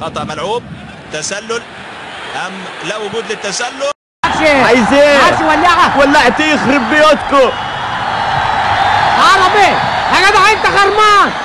خطأ ملعوب. تسلل أم لا وجود للتسلل؟ عايزين ولعتي يخرب بيوتكم عربي يا جدع انت خرمان.